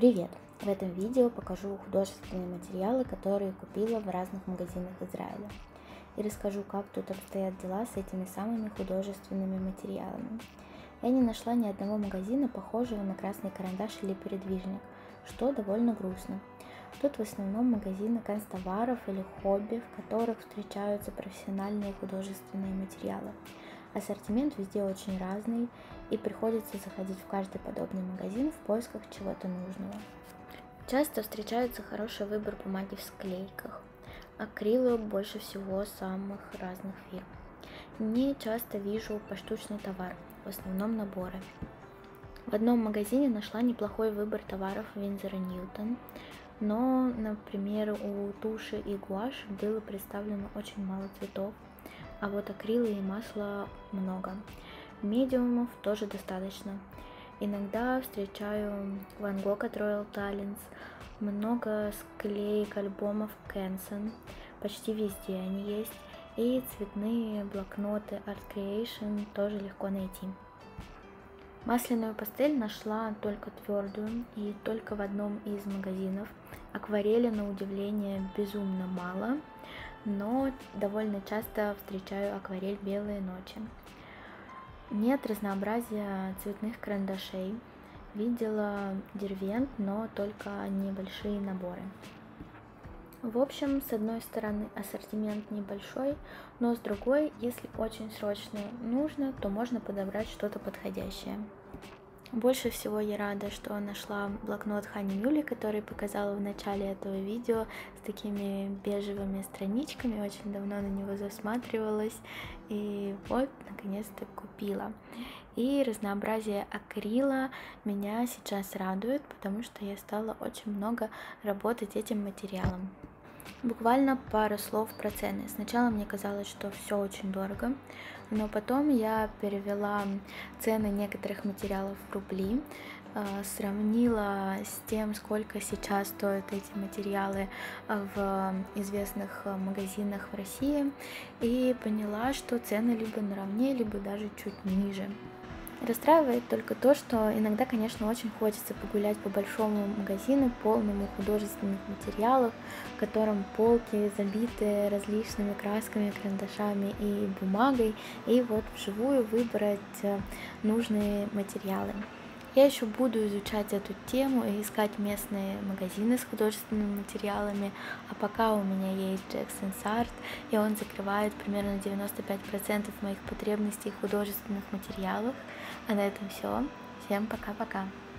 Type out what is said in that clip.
Привет! В этом видео покажу художественные материалы, которые купила в разных магазинах Израиля. И расскажу, как тут обстоят дела с этими самыми художественными материалами. Я не нашла ни одного магазина, похожего на красный карандаш или передвижник, что довольно грустно. Тут в основном магазины канцтоваров или хобби, в которых встречаются профессиональные художественные материалы. Ассортимент везде очень разный, и приходится заходить в каждый подобный магазин в поисках чего-то нужного. Часто встречается хороший выбор бумаги в склейках. Акрилы больше всего самых разных фирм. Не часто вижу поштучный товар, в основном наборы. В одном магазине нашла неплохой выбор товаров Winsor & Newton, но, например, у туши и гуаши было представлено очень мало цветов, а вот акрилы и масла много. Медиумов тоже достаточно. Иногда встречаю Ван Гог от Royal Talents, много склеек альбомов Canson, почти везде они есть, и цветные блокноты Art Creation тоже легко найти. Масляную пастель нашла только твердую и только в одном из магазинов. Акварели, на удивление, безумно мало, но довольно часто встречаю акварель «Белые ночи». Нет разнообразия цветных карандашей. Видела Дервент, но только небольшие наборы. В общем, с одной стороны ассортимент небольшой, но с другой, если очень срочно нужно, то можно подобрать что-то подходящее. Больше всего я рада, что нашла блокнот Хани Мюлли, который показала в начале этого видео, с такими бежевыми страничками. Очень давно на него засматривалась, и вот, наконец-то купила. И разнообразие акрила меня сейчас радует, потому что я стала очень много работать этим материалом. Буквально пару слов про цены. Сначала мне казалось, что все очень дорого, но потом я перевела цены некоторых материалов в рубли, сравнила с тем, сколько сейчас стоят эти материалы в известных магазинах в России, и поняла, что цены либо наравне, либо даже чуть ниже. Расстраивает только то, что иногда, конечно, очень хочется погулять по большому магазину, полному художественных материалов, в котором полки забиты различными красками, карандашами и бумагой, и вот вживую выбрать нужные материалы. Я еще буду изучать эту тему и искать местные магазины с художественными материалами, а пока у меня есть Jackson's Art, и он закрывает примерно 95% моих потребностей в художественных материалах. А на этом все. Всем пока-пока.